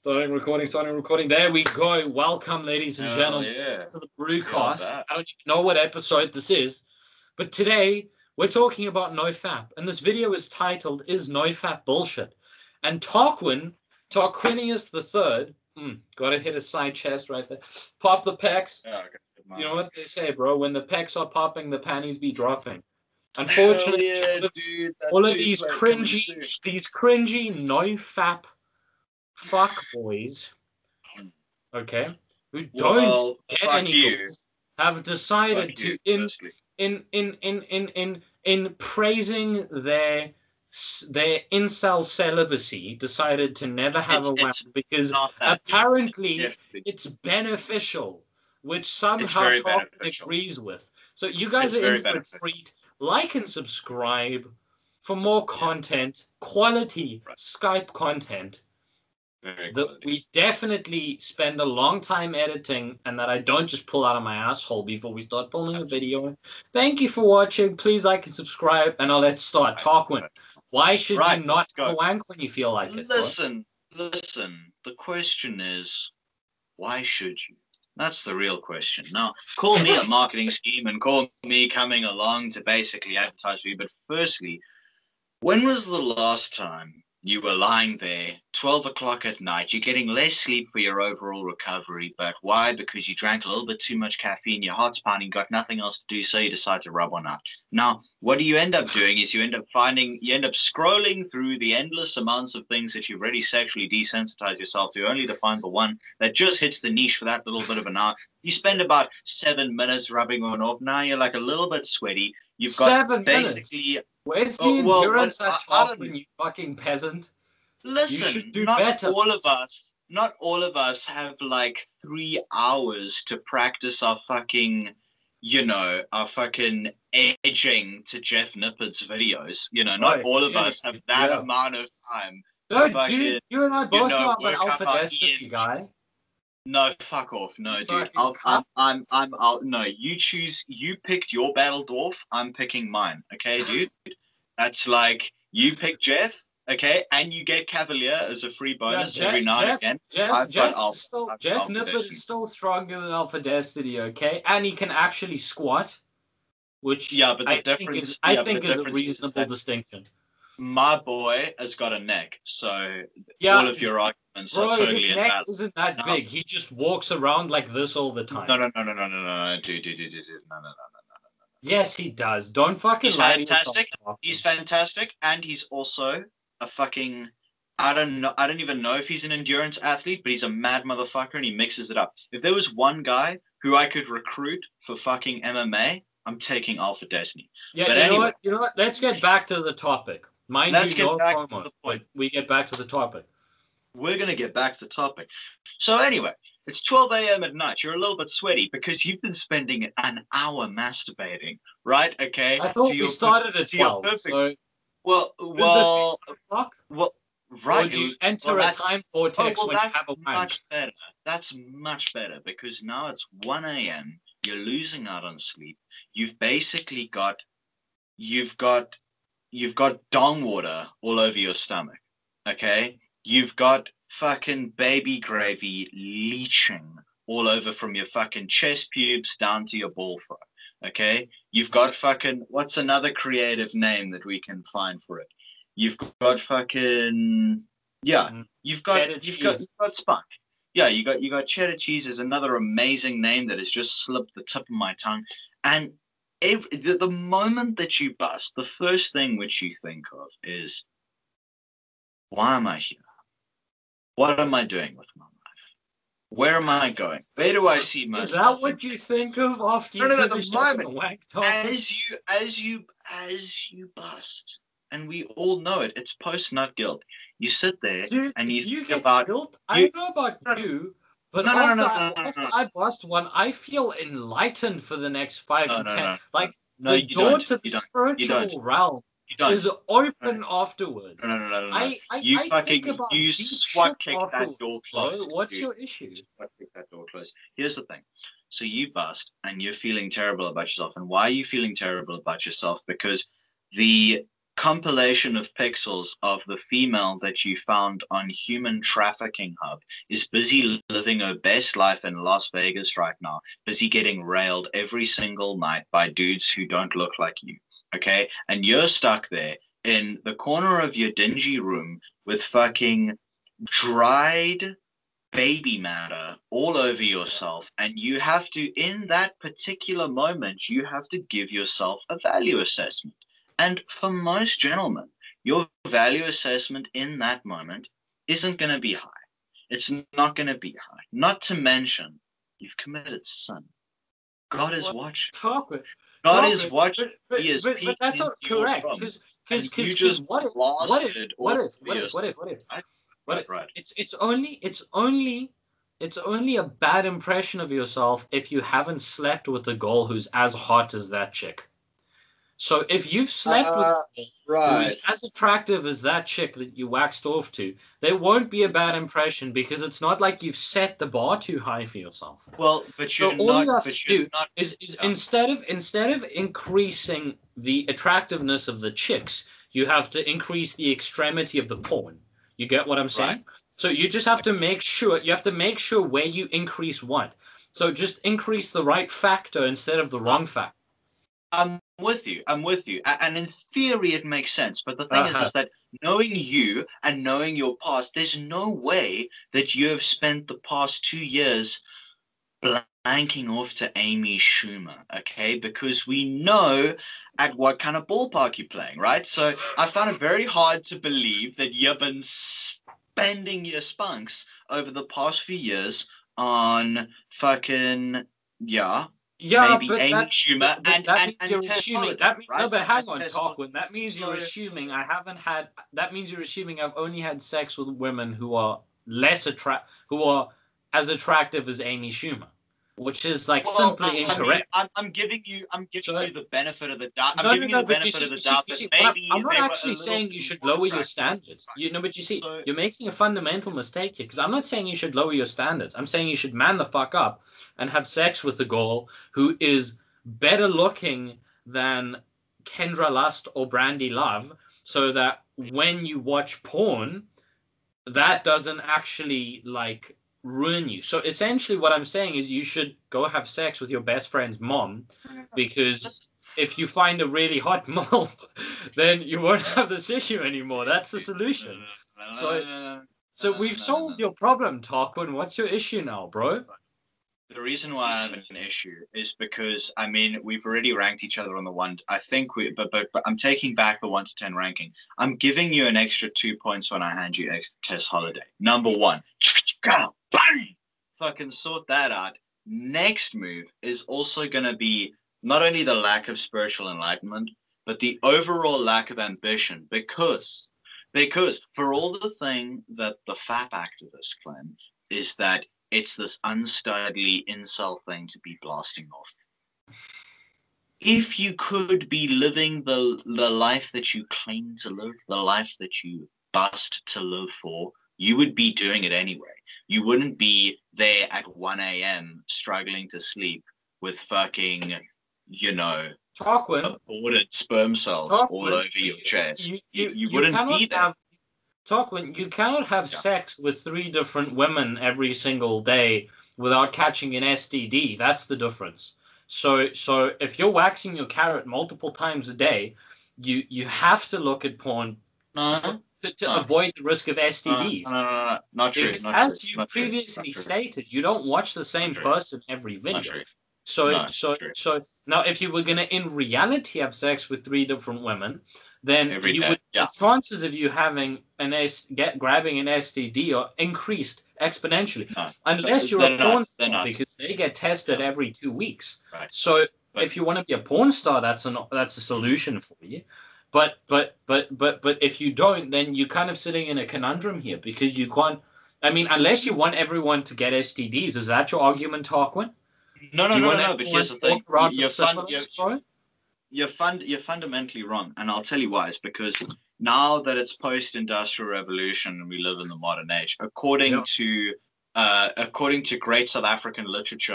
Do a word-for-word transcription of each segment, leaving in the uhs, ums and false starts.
Starting recording, starting recording. There we go. Welcome, ladies and Hell gentlemen, yeah. to the Brewcast. I don't even know what episode this is, but today we're talking about NoFap, and this video is titled, Is NoFap Bullshit? And Tarquin, Tarquinius the Third, mm, gotta hit his side chest right there, pop the pecs. Oh, okay. You know what they say, bro? When the pecs are popping, the panties be dropping. Unfortunately, yeah, all of, dude, all of these cringy, these cringy NoFap fuck boys, okay, who don't well, get fuck any you. goals, have decided Fuck to you, in, firstly. in in in in in in praising their their incel celibacy, decided to never have It's- a wank it's because not that deep. apparently Definitely. it's beneficial, which somehow very Tarquin beneficial. agrees with. So you guys It's are in very for a beneficial. treat. Like and subscribe for more content, quality Right. Skype content Very that quality. we definitely spend a long time editing and that I don't just pull out of my asshole before we start filming a video. Thank you for watching. Please like and subscribe, and now let's start. Tarquin, why should Right, you not let's go. have a wank when you feel like it? Bro? Listen, listen. The question is, why should you? That's the real question. Now, call me a marketing scheme and call me coming along to basically advertise for you. But firstly, when was the last time you were lying there, twelve o'clock at night, you're getting less sleep for your overall recovery, but why? Because you drank a little bit too much caffeine, your heart's pounding, got nothing else to do, so you decide to rub one out. Now, what do you end up doing is you end up finding, you end up scrolling through the endless amounts of things that you've already sexually desensitized yourself to, only to find the one that just hits the niche for that little bit of an hour. You spend about seven minutes rubbing one off. Now you're like a little bit sweaty. You've got Seven basically... minutes. Where's the Oh, well, endurance well, at I- I don't- Tarquin, you fucking peasant? Listen, You should do not better. all of us, not all of us have like three hours to practice our fucking, you know, our fucking edging to Jeff Nippard's videos. You know, not Right, all of yeah, us have that yeah. amount of time to No, fucking, dude, you and I you both know, know I'm an work Alpha up our Destiny E N G. guy. No, fuck off. No, You dude. fucking I'll, I'm, cunt. I'm, I'm, I'll, no, you choose, you picked your battle dwarf. I'm picking mine. Okay, dude? That's like, you pick Jeff, okay, and you get Cavalier as a free bonus Yeah, every now Jeff, and again. Jeff, I've Jeff, got Alpha, is still, I've got Jeff Alpha Nippard Destiny. is still stronger than Alpha Destiny, okay? And he can actually squat, which Yeah, but the I think difference- is, I yeah, but think the is a difference is reasonable that- distinction. My boy has got a neck, so Yeah, all of your arguments bro, are totally his neck invalid. isn't that No. big. He just walks around like this all the time. No, no, no, no, no, no, no, dude, dude, dude, dude, dude, no, no, no, no, no. Yes, he does. Don't fucking He's lie to fantastic. yourself. He's fantastic, and he's also a fucking. I don't know. I don't even know if he's an endurance athlete, but he's a mad motherfucker, and he mixes it up. If there was one guy who I could recruit for fucking M M A, I'm taking Alpha Destiny. Yeah, But you anyway, know what? You know what? Let's get back to the topic. Mind Let's you, get no back to promo, the point. but we get back to the topic. we're gonna get back to the topic. So anyway, it's twelve a m at night. You're a little bit sweaty because you've been spending an hour masturbating, right? Okay. I thought To we your- started at to your twelve. perfect- So Well, shouldn't well, this be seven o'clock? well, Or right. do you it was- enter well, a that's- time Oh, vortex well, when you that's have a wank? much better. That's much better because now it's one a m. You're losing out on sleep. You've basically got, you've got, you've got dong water all over your stomach. Okay, you've got fucking baby gravy leaching all over from your fucking chest pubes down to your ball throat. Okay, you've got fucking, what's another creative name that we can find for it? You've got fucking, yeah, Mm. you've got, Cheddar you've got, cheese. you've got spunk. Yeah, you got, you got cheddar cheese is another amazing name that has just slipped the tip of my tongue. And every, the, the moment that you bust, the first thing which you think of is, why am I here? What am I doing with my life? Where am I going? Where do I see myself? Is that what you think of after you No, no, no, the finish having a moment. wank talk? As you, as you, as you bust, and we all know it. It's post-nut guilt. You sit there Dude, and you, you think get about. guilt. I you- don't know about No, no. you, but No, no, no, after, no, I, no, no, after no. I bust one, I feel enlightened for the next five No, to no, ten. no, no. Like No, the you door don't. to the You don't. You spiritual don't. realm You don't. is open afterwards. No, no, no, no, no, no. I, I, You I fucking, think about you deep swat shit kick that afterwards, door bro. closed. What's dude. your issue? You swat kick that door closed. Here's the thing. So you bust and you're feeling terrible about yourself. And why are you feeling terrible about yourself? Because the compilation of pixels of the female that you found on Human Trafficking Hub is busy living her best life in Las Vegas right now, busy getting railed every single night by dudes who don't look like you, okay? And you're stuck there in the corner of your dingy room with fucking dried baby matter all over yourself, and you have to, in that particular moment, you have to give yourself a value assessment. And for most gentlemen, your value assessment in that moment isn't going to be high. It's not going to be high. Not to mention, you've committed sin. God is watching. Talk with. God Talk is with, watching. But, but, He is but, but that's not correct. Because because you because just what if what if what if what if what if what if right? what Right, if right. it's it's only it's only it's only a bad impression of yourself if you haven't slept with a girl who's as hot as that chick. So if you've slept Uh, with a girl right. who's as attractive as that chick that you waxed off to, there won't be a bad impression because it's not like you've set the bar too high for yourself. Well, but you're So all not. you have But to you're do not. is, is Yeah. instead of instead of increasing the attractiveness of the chicks, you have to increase the extremity of the porn. You get what I'm saying? Right. So you just have to make sure you have to make sure where you increase what. So just increase the right factor instead of the wrong factor. I'm with you. I'm with you. A- And in theory, it makes sense. But the thing Uh-huh. is, is that knowing you and knowing your past, there's no way that you have spent the past two years blanking off to Amy Schumer, okay? Because we know at what kind of ballpark you're playing, right? So I found it very hard to believe that you've been spending your spunks over the past few years on fucking, yeah, Yeah, maybe but Amy that, Schumer but, but and, that and, means and you're Tess assuming Holiday, that means right? no, but hang And on, Tess Tarquin. That means you're So- assuming I haven't had. That means you're assuming I've only had sex with women who are less attract, who are as attractive as Amy Schumer, which is like Well, simply I mean, incorrect. I'm, I'm giving you, I'm giving So- you the benefit of the doubt. I'm No, no, giving no. you the But you benefit see, of the you see, doubt you that see. What I'm, maybe I'm not they were a actually little saying you bit should more lower your attractive. standards. Right. You know, but you see, So- you're making a fundamental mistake here because I'm not saying you should lower your standards. I'm saying you should man the fuck up and have sex with a girl who is better looking than Kendra Lust or Brandy Love, so that when you watch porn, that doesn't actually like ruin you. So essentially, what I'm saying is you should go have sex with your best friend's mom, because if you find a really hot MILF, then you won't have this issue anymore. That's the solution. So, so we've solved your problem, Tarquin. What's your issue now, bro? The reason why I have an issue is because, I mean, we've already ranked each other on the one. I think we, but but but I'm taking back the one to ten ranking. I'm giving you an extra two points when I hand you X Test Holiday. Number one, bang, fucking sort that out. Next move is also going to be not only the lack of spiritual enlightenment, but the overall lack of ambition. Because, because for all the thing that the F A P activists claim is that it's this unstudly incel thing to be blasting off. If you could be living the the life that you claim to live, the life that you bust to live for, you would be doing it anyway. You wouldn't be there at one a.m. struggling to sleep with fucking, you know, Tarquin, aborted sperm cells Tarquin, all over your chest. You, You, you, you, you wouldn't cannot be there. have Tarquin, you cannot have Yeah. sex with three different women every single day without catching an S T D. That's the difference. So, so if you're waxing your carrot multiple times a day, you you have to look at porn No, for, to, to no. avoid the risk of S T No, no, Ds. no, no, no, not true. Because Not as true. you Not true. previously Not true. stated, you don't watch the same Not true. person every Not video. true. So, No, so, true. so now, if you were going to in reality have sex with three different women, then Every you day, would yeah. the chances of you having an S get grabbing an S T D are increased exponentially, No, unless you're they're a porn not. They're star, not. because they get tested Yeah. every two weeks. Right. So, But- if you want to be a porn star, that's an that's a solution for you. But but but but but if you don't, then you're kind of sitting in a conundrum here, because you can't. I mean, unless you want everyone to get S T Ds, is that your argument, Tarquin? No, no, Do you no, want no, no. But everyone here's the to walk thing: around you're with fun. syphilis, You're, bro? you're fund. You're fundamentally wrong, and I'll tell you why. It's because now that it's post-industrial revolution and we live in the modern age, according Yeah. to uh, according to great South African literature,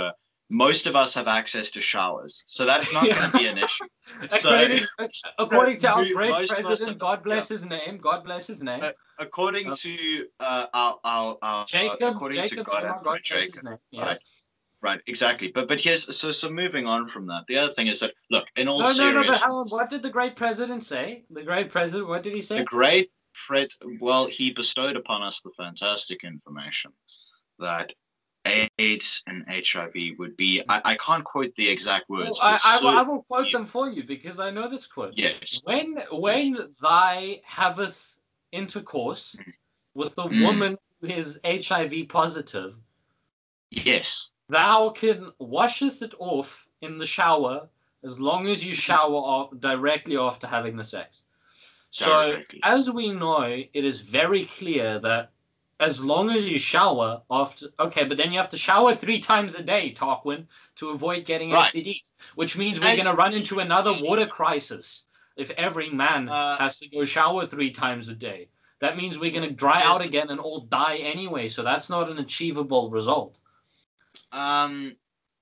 most of us have access to showers, so that's not going to be an issue. So, according, according to our mo- great most of us president, have- God bless yeah. his name, God bless his name. Uh, according Uh, to uh, our, our, our Jacob, according Jacob, to God, Summer, and God bless Jacob, his name. right? Yes. Right, exactly. But but here's so so moving on from that. The other thing is that look, in all No, no, no. But seriousness, how, what did the great president say? The great president, what did he say? the great Fred, well, he bestowed upon us the fantastic information that AIDS and H I V would be. I, I can't quote the exact words. Well, I, but I, will- I certainly- will quote them for you because I know this quote. Yes. When when thy haveth intercourse with the Mm. woman who is H I V positive, Yes. thou can washeth it off in the shower as long as you shower off directly after having the sex. So, Directly. as we know, it is very clear that as long as you shower after, okay, but then you have to shower three times a day, Tarquin, to avoid getting Right. S T Ds, which means we're As- going to run into another water crisis if every man Uh, has to go shower three times a day. That means we're going to dry Yes. out again and all die anyway, so that's not an achievable result. Um.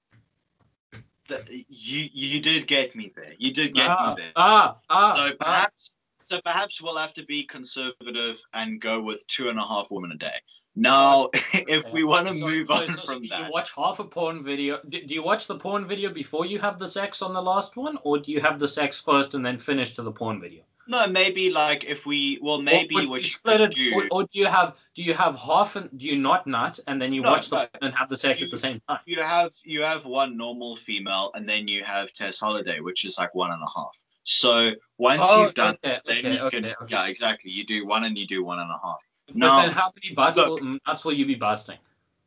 The, you you did get me there. You did get ah, me there. Ah, ah, So ah. perhaps, so perhaps we'll have to be conservative and go with two and a half women a day. Now, if we want to So- move so- on so- so from you that, watch half a porn video. Do, do you watch the porn video before you have the sex on the last one, or do you have the sex first and then finish to the porn video? no, maybe like if we, well, maybe or, or what you you split could it, do, or, or do you have do you have half and do you not nut and then you No, watch the no. porn and have the sex You- at the same time? you have you have one normal female, and then you have Tess Holiday, which is like one and a half. So once Oh, you've done, okay, then okay, you okay, can, okay. yeah, exactly. You do one and you do one and a half. But Now, then how many butts look. will nuts will you be busting?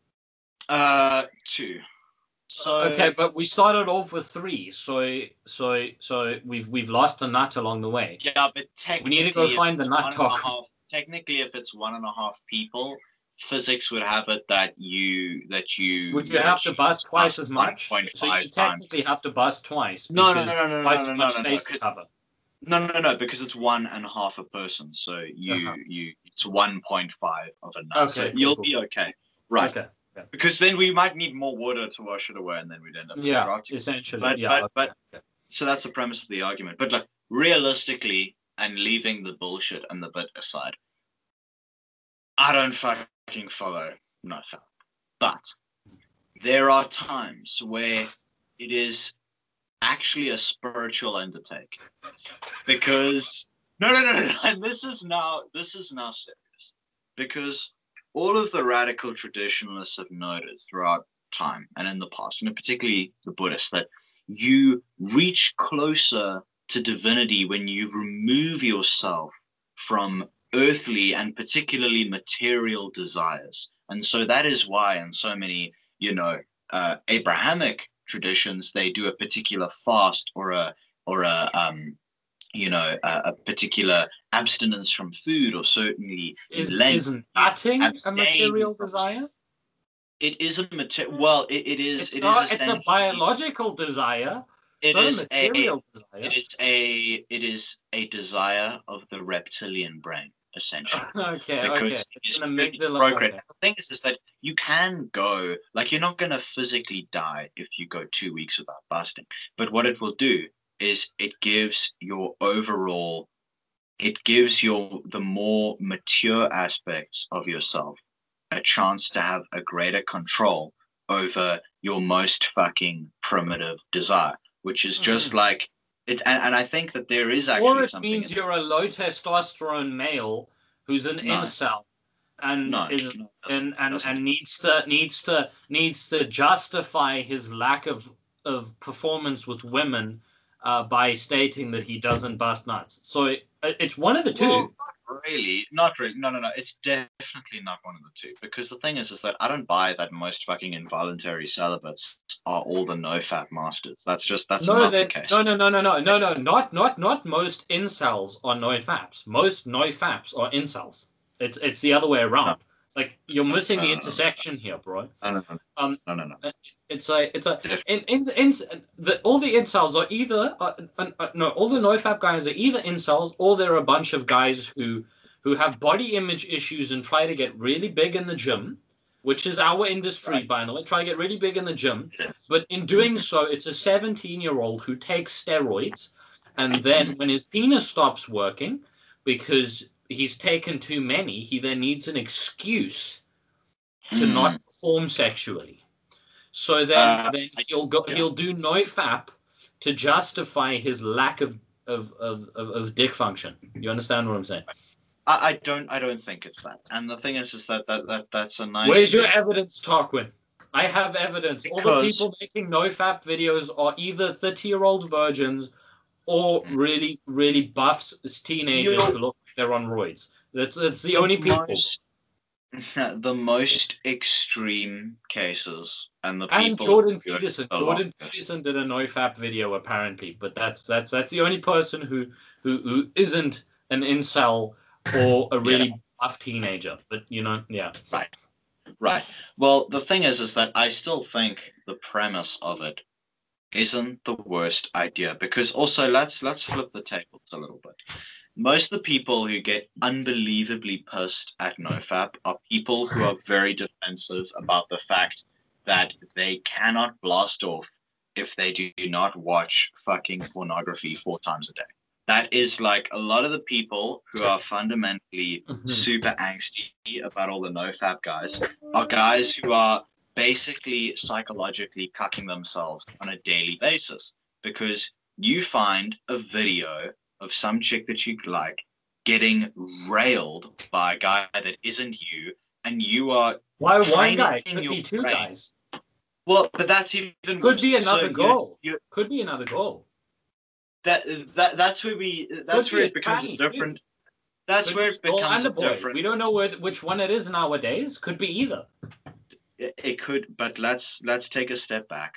uh, two. So Okay, but we started off with three, so so so we've we've lost a nut along the way. yeah, but We technically, need to go if find the it's nut one and a talk. half- technically, if it's one and a half people, physics would have it that you that you Would you have to bust twice as much? one point So you five technically times. have to bust twice. No, no, because no, no, no, twice no, as no, much no, no, space to 'cause- cover. No, no, no, no, because it's one and a half a person. So you Uh-huh. you it's one point five of a nut. So Okay, cool, you'll cool, be cool. okay, right? Okay. Okay. Because then we might need more water to wash it away, and then we'd end up with a Yeah, drafty. essentially. But yeah. but okay, but okay. so that's the premise of the argument. But like realistically, and leaving the bullshit and the bit aside, I don't fucking follow NoFap. But there are times where it is actually a spiritual undertaking. Because no no no no, and this is now this is now serious. Because all of the radical traditionalists have noted throughout time and in the past, and particularly the Buddhists, that you reach closer to divinity when you remove yourself from earthly and particularly material desires. And so that is why in so many, you know, uh, Abrahamic traditions, they do a particular fast or a or a um, you know, a, a particular abstinence from food, or certainly Is in Lent, is nutting a abstain material from- desire? It is a material. Well, it, it is. It's it not. is It's a essentially- biological desire. It It's not is a a. material desire. It is a. It is a desire of the reptilian brain, essentially. Okay, Because okay. it's, It's an it's amygdala. programmed. Okay. The thing is, is that you can go, like, you're not going to physically die if you go two weeks without fasting. But what it will do is it gives your overall, it gives your, the more mature aspects of yourself a chance to have a greater control over your most fucking primitive desire, which is just Mhm. like, it, and, and I think that there is actually Or it something. means in- you're a low testosterone male who's an No. incel and No, is no, it doesn't, and, and, doesn't. and needs to needs to needs to justify his lack of of performance with women uh, by stating that he doesn't bust nuts. So it, it's one of the two. Well, not really, not really. No, no, no. It's definitely not one of the two. Because the thing is, is that I don't buy that most fucking involuntary celibates are all the NoFap masters. That's just that's No, not the they, case. no, no, no, no, no, no, no, not not not most incels are NoFaps. Most NoFaps are incels. It's it's the other way around. No. It's like you're missing No, the no, no, no. intersection here, bro. No, no, no. Um, no, no, no. It's a it's a in in, in the all the incels are either uh, uh, uh, no all the NoFap guys are either incels or they're a bunch of guys who who have body image issues and try to get really big in the gym, which is our industry, Right. by the way, try to get really big in the gym. But in doing so, it's a seventeen-year-old who takes steroids, and then when his penis stops working because he's taken too many, he then needs an excuse to Mm. not perform sexually. So then, Uh, then he'll go, yeah. he'll do NoFap to justify his lack of of, of, of of dick function. You understand what I'm saying? I, I don't I don't think it's that. And the thing is, is that that, that that's a nice. Where's your evidence, Tarquin? I have evidence. Because... All the people making NoFap videos are either thirty-year-old virgins or really, really buff teenagers You're... who look like they're on roids. That's that's the, the only people. Most, the most extreme cases, and the and people. Jordan Peterson. Jordan Peterson did a NoFap video apparently, but that's that's that's the only person who who, who isn't an incel or a really yeah. buff teenager. But you know, yeah, right, right. Well, the thing is, is that I still think the premise of it isn't the worst idea, because also let's let's flip the tables a little bit. Most of the people who get unbelievably pissed at NoFap are people who are very defensive about the fact that they cannot blast off if they do not watch fucking pornography four times a day. That is like a lot of the people who are fundamentally mm-hmm. super angsty about all the NoFap guys are guys who are basically psychologically cucking themselves on a daily basis, because you find a video of some chick that you like getting railed by a guy that isn't you, and you are why one guy? Could be two brain. guys. Well, but that's even could worse. be another so goal. You're, you're, could be another goal. That that that's where we. That's could where be it becomes tiny, different. Too. That's could where be it becomes a boy. different. We don't know where which one it is nowadays. Could be either. It, it could, but let's let's take a step back.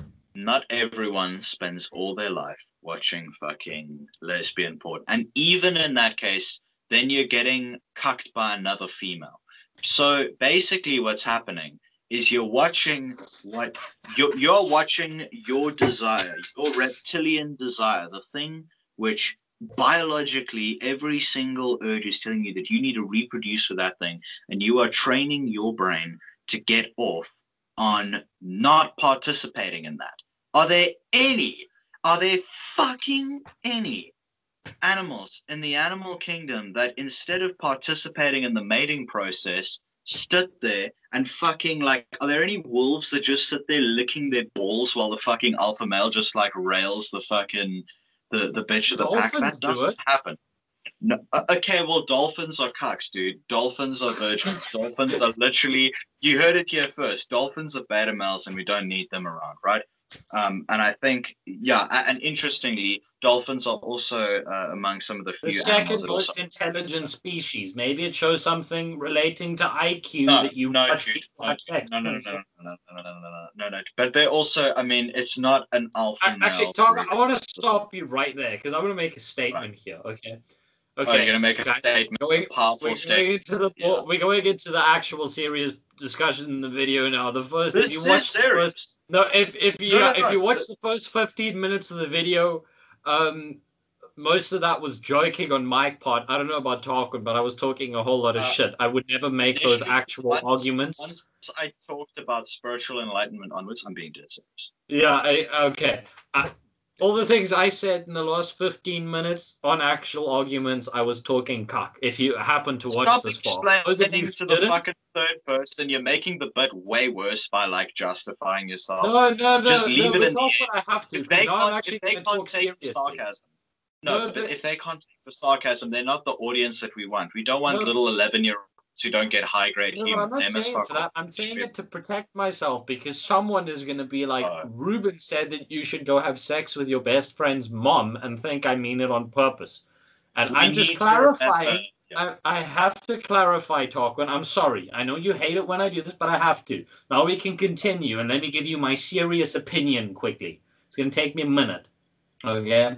Not everyone spends all their life watching fucking lesbian porn. And even in that case, then you're getting cucked by another female. So basically what's happening is you're watching what you're, you're watching your desire, your reptilian desire, the thing which biologically every single urge is telling you that you need to reproduce for that thing. And you are training your brain to get off on not participating in that. Are there any, are there fucking any animals in the animal kingdom that instead of participating in the mating process, sit there and fucking like, are there any wolves that just sit there licking their balls while the fucking alpha male just like rails the fucking, the, the bitch of the pack? That doesn't happen. No, okay, well, dolphins are cucks, dude. Dolphins are virgins. Dolphins are literally, you heard it here first. Dolphins are beta males and we don't need them around, right? Um, and I think, yeah, and interestingly, dolphins are also uh, among some of the few the second that most also... intelligent species. Maybe it shows something relating to I Q no, that you no, watch dude, people no, have sex. no, no, no, no, no, no, no, no, no, no, no. But they're also, I mean, it's not an alpha I, male. Actually, Tom, I want to stop you right there because I want to make a statement right. here. Okay. Okay. Oh, you're gonna make a okay. statement. Going, a powerful we're statement. Going into the, yeah. We're going into the actual serious discussion in the video now. The first, this if you is watch serious. First, no, if if you no, no, if no. you watch the first fifteen minutes of the video, um, most of that was joking on my part. I don't know about talking, but I was talking a whole lot of uh, shit. I would never make those actual once, arguments. Once I talked about spiritual enlightenment onwards, I'm being dead serious. Yeah. I, okay. I, All the things I said in the last fifteen minutes on actual arguments, I was talking cock. If you happen to watch Stop this far. Stop explaining to the fucking third person. You're making the bit way worse by, like, justifying yourself. No, no, no. Just leave no, it in talk the when I have to. If they now can't, I'm actually if they can't can't take seriously. sarcasm. No, no but, but if they can't take the sarcasm, they're not the audience that we want. We don't want no, little eleven-year-olds who don't get high-grade no, humor. I'm not they saying it for that. I'm saying it to protect myself because someone is going to be like, oh. Ruben said that you should go have sex with your best friend's mom and think I mean it on purpose. And we I'm just clarifying. Yeah. I, I have to clarify, Tarquin. I'm sorry. I know you hate it when I do this, but I have to. Now we can continue and let me give you my serious opinion quickly. It's going to take me a minute. Okay?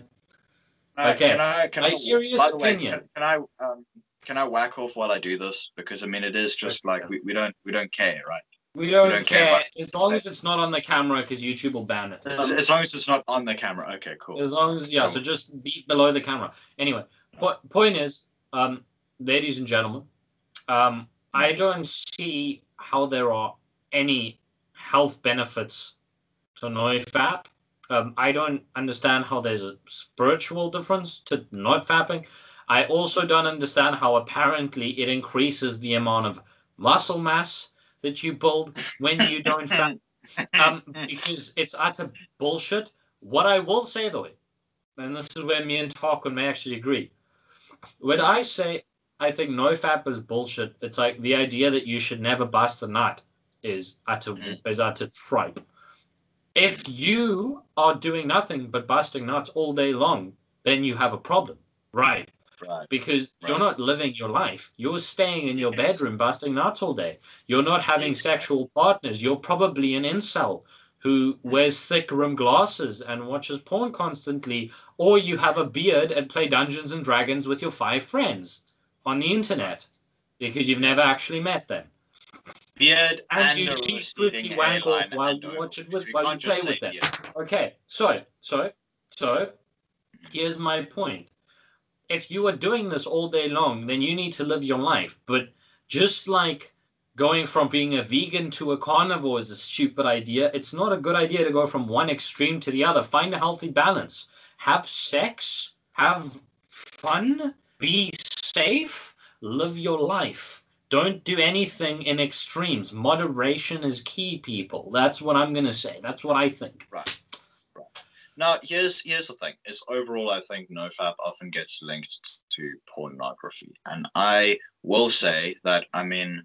Uh, okay. Can I, can my I, serious by the way, opinion. Can, can I... Um, Can I whack off while I do this? Because I mean, it is just like we, we don't we don't care, right? We don't, we don't care, care about, as long as it's not on the camera, because YouTube will ban it. As, as long as it's not on the camera, okay, cool. As long as yeah, cool. So just be below the camera. Anyway, po- point is, um, ladies and gentlemen, um, I don't see how there are any health benefits to NoFap. Um, I don't understand how there's a spiritual difference to not fapping. I also don't understand how apparently it increases the amount of muscle mass that you build when you don't fap. Um, because it's utter bullshit. What I will say though, and this is where me and Tarquin may actually agree. When I say I think NoFap is bullshit, it's like the idea that you should never bust a nut is utter is utter tripe. If you are doing nothing but busting nuts all day long, then you have a problem, right? Right. Because right. you're not living your life. You're staying in your yes. bedroom busting nuts all day. You're not having exactly. sexual partners. You're probably an incel who wears thick rimmed glasses and watches porn constantly, or you have a beard and play Dungeons and Dragons with your five friends on the internet because you've never actually met them. Beard and, and you see fruity wank off while you watch it with while you play with them. Beard. Okay, so so so here's my point. If you are doing this all day long, then you need to live your life. But just like going from being a vegan to a carnivore is a stupid idea, it's not a good idea to go from one extreme to the other. Find a healthy balance. Have sex, have fun, be safe, live your life. Don't do anything in extremes. Moderation is key, people. That's what I'm going to say. That's what I think. Right. right. Now, here's here's the thing. Is overall, I think NoFap often gets linked to pornography. And I will say that, I mean,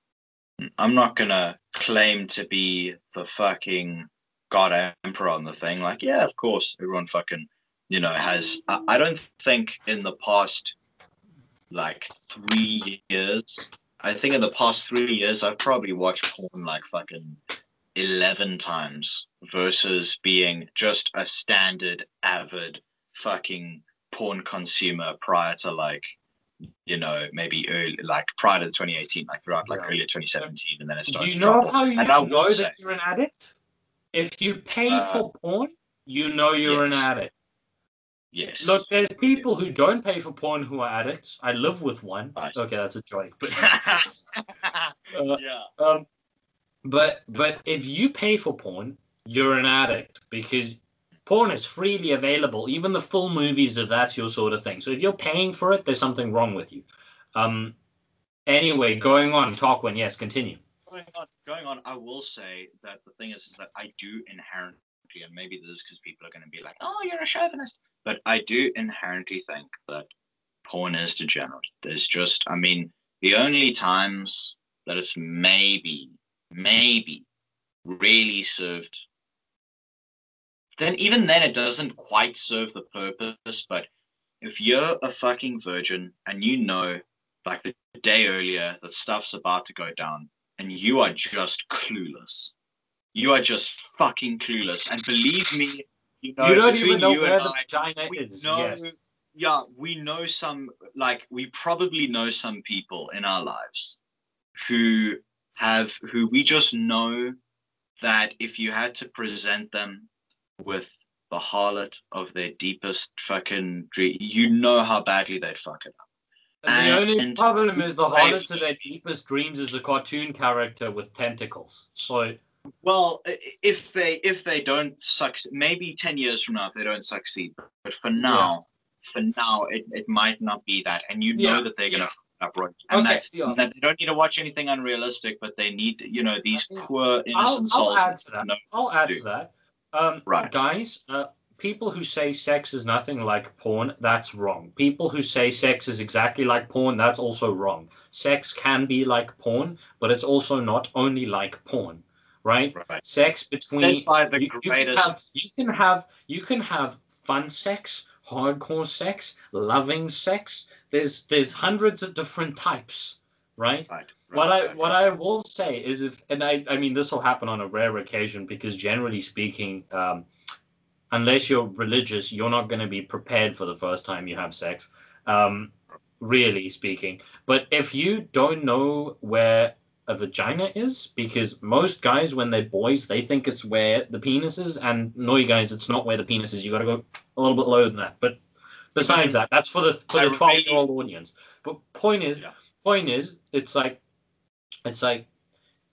I'm not going to claim to be the fucking God Emperor on the thing. Like, yeah, of course, everyone fucking, you know, has... I, I don't think in the past, like, three years... I think in the past three years, I've probably watched porn like fucking eleven times versus being just a standard, avid fucking porn consumer prior to like, you know, maybe early, like prior to twenty eighteen, like throughout like yeah. earlier twenty seventeen, and then it started to to drop. Do you know how you and know that say, you're an addict? If you pay uh, for porn, you know you're yes. an addict. Yes. Look, there's people who don't pay for porn who are addicts. I live with one. Right. Okay, that's a joke. But uh, yeah. Um, but but if you pay for porn, you're an addict because porn is freely available. Even the full movies, if that's your sort of thing. So if you're paying for it, there's something wrong with you. Um. Anyway, going on, Tarquin, yes, continue. Going on, going on. I will say that the thing is, is that I do inherently, and maybe this is because people are going to be like, "Oh, you're a chauvinist." But I do inherently think that porn is degenerate. There's just, I mean, the only times that it's maybe, maybe really served, then even then it doesn't quite serve the purpose. But if you're a fucking virgin and you know, like the day earlier, that stuff's about to go down and you are just clueless, you are just fucking clueless. And believe me, You, know, you don't even know you where the I, vagina is. Know, yes. Yeah, we know some, like, we probably know some people in our lives who have, who we just know that if you had to present them with the harlot of their deepest fucking dream, you know how badly they'd fuck it up. And the only and problem is the harlot of their deepest dreams is a cartoon character with tentacles. So... Well, if they if they don't succeed, maybe ten years from now if they don't succeed, but for now, yeah. for now it, it might not be that, and you know yeah. that they're gonna yeah. fuck up right, and, okay, that, yeah. and that they don't need to watch anything unrealistic, but they need, you know, these poor innocent I'll, souls. I'll add to that. I'll add to, to that. Um, right, guys, uh, people who say sex is nothing like porn, that's wrong. People who say sex is exactly like porn, that's also wrong. Sex can be like porn, but it's also not only like porn. Right? right, sex between you, you can have you can have you can have fun sex, hardcore sex, loving sex. There's there's hundreds of different types, right? right, right what I right, what right. I will say is if and I I mean this will happen on a rare occasion because generally speaking, um, unless you're religious, you're not going to be prepared for the first time you have sex. Um, really speaking, but if you don't know where a vagina is, because most guys when they're boys they think it's where the penis is, and no, you guys, it's not where the penis is. You got to go a little bit lower than that. But besides that, that's for the for the twelve year old audience. But point is, yeah. point is, it's like, it's like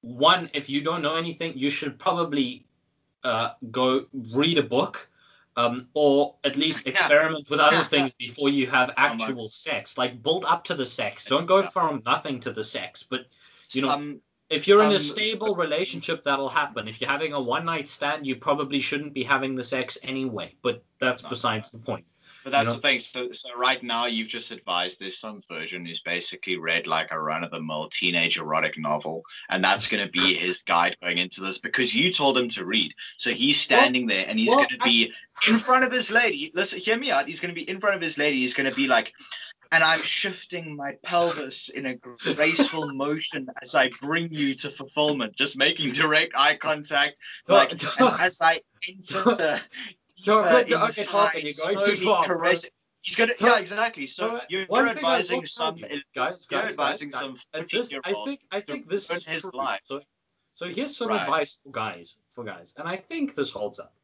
one, if you don't know anything, you should probably uh, go read a book, um, or at least experiment with other things before you have actual sex. Like, build up to the sex. Don't go from nothing to the sex. But, you know, Some, if you're in a some- stable relationship, that'll happen. If you're having a one-night stand, you probably shouldn't be having the sex anyway. But that's No, besides the point. But that's You know? the thing. So, so right now, you've just advised there's some version who's basically read like a run-of-the-mill teenage erotic novel, and that's going to be his guide going into this because you told him to read. So he's standing there, and he's well, going to be in front of his lady. Listen, hear me out. He's going to be in front of his lady. He's going to be like, and I'm shifting my pelvis in a graceful motion as I bring you to fulfillment, just making direct eye contact, like and as I enter the. Don't Uh, put the okay, talking. You're going too far. Caressing. He's gonna, So- yeah, exactly. So so, you're, one you're thing I advising will some, tell you, guys, you're guys, advising guys, some guys, and this, I fifteen-year-old think, I think this ruin is his true. life. So, so here's some Right. advice for guys, for guys, and I think this holds up.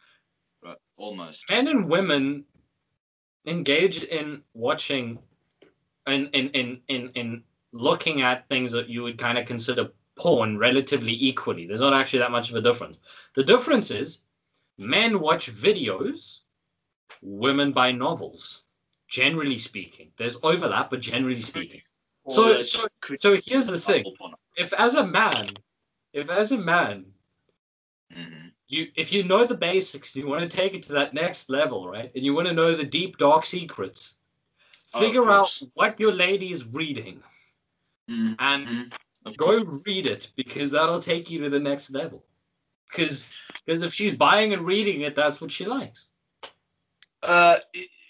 But almost. Men and women engage in watching and in in, in, in looking at things that you would kind of consider porn relatively equally. There's not actually that much of a difference. The difference is men watch videos, women buy novels. Generally speaking, there's overlap, but generally speaking. So, so, so here's the thing: if as a man, if as a man, Mhm. you if you know the basics, and you want to take it to that next level, right? And you want to know the deep, dark secrets. Oh, of Figure out course. what your lady is reading Mhm. and Mhm. Of go course. read it, because that'll take you to the next level. Because because if she's buying and reading it, that's what she likes. Uh,